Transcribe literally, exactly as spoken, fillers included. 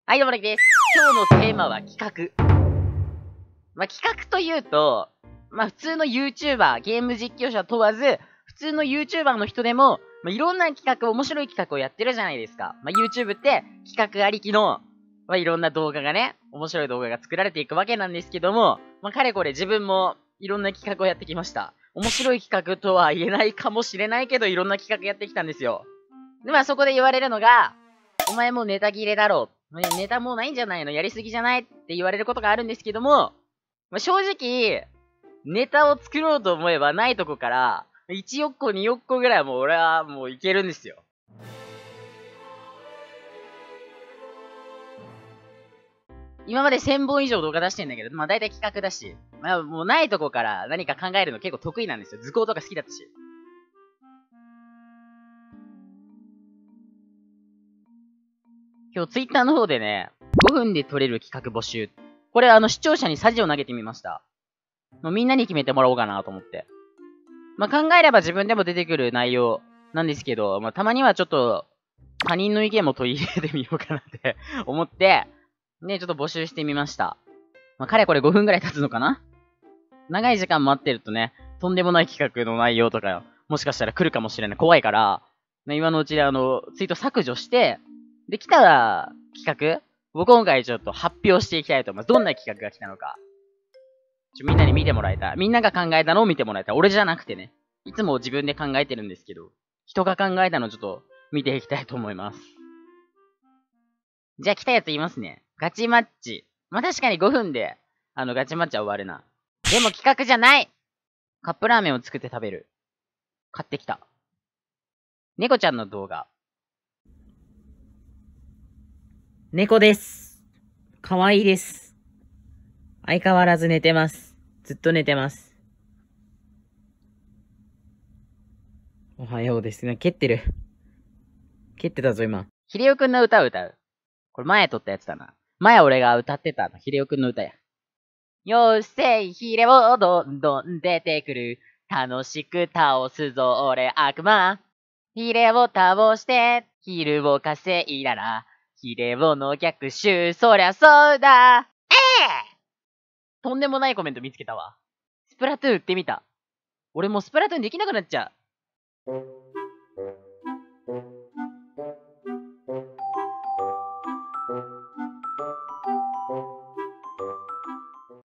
はい、どうもです。今日のテーマは企画。まあ、企画というと、まあ、普通の YouTuber、ゲーム実況者問わず、普通の YouTuber の人でも、まあ、いろんな企画、面白い企画をやってるじゃないですか。まあ、YouTube って企画ありきの、まあ、いろんな動画がね、面白い動画が作られていくわけなんですけども、まあ、かれこれ自分もいろんな企画をやってきました。面白い企画とは言えないかもしれないけど、いろんな企画やってきたんですよ。で、まあそこで言われるのが、お前もうネタ切れだろう。ネタもうないんじゃないの、やりすぎじゃないって言われることがあるんですけども、まあ、正直、ネタを作ろうと思えばないとこから、いちよっこによっこぐらいはもう俺はもういけるんですよ。今までせんぼん以上動画出してんだけど、まあ大体企画だし、まあもうないとこから何か考えるの結構得意なんですよ。図工とか好きだったし。今日ツイッターの方でね、ごふんで撮れる企画募集。これあの視聴者にサジを投げてみました。もうみんなに決めてもらおうかなと思って。まあ、考えれば自分でも出てくる内容なんですけど、まあ、たまにはちょっと他人の意見も取り入れてみようかなって思って、ね、ちょっと募集してみました。まあ、かれこれごふんぐらい経つのかな。長い時間待ってるとね、とんでもない企画の内容とか、もしかしたら来るかもしれない。怖いから、ね、今のうちであの、ツイート削除して、で、来たら企画僕今回ちょっと発表していきたいと思います。どんな企画が来たのか。ちょ、みんなに見てもらいたい。みんなが考えたのを見てもらいたい。俺じゃなくてね。いつも自分で考えてるんですけど、人が考えたのをちょっと見ていきたいと思います。じゃあ来たやつ言いますね。ガチマッチ。まあ、確かにごふんで、あの、ガチマッチは終わるな。でも企画じゃないカップラーメンを作って食べる。買ってきた。猫ちゃんの動画。猫です。かわいいです。相変わらず寝てます。ずっと寝てます。おはようですね。蹴ってる。蹴ってたぞ、今。ひれおくんの歌を歌う。これ前撮ったやつだな。前俺が歌ってたの。ひれおくんの歌や。よっせい、ひれをどんどん出てくる。楽しく倒すぞ、俺悪魔。ひれを倒して、ヒルを稼いだら、ヒレオの逆襲、そりゃそうだ。ええとんでもないコメント見つけたわ。スプラトゥーン売ってみた。俺もうスプラトゥーンできなくなっちゃう。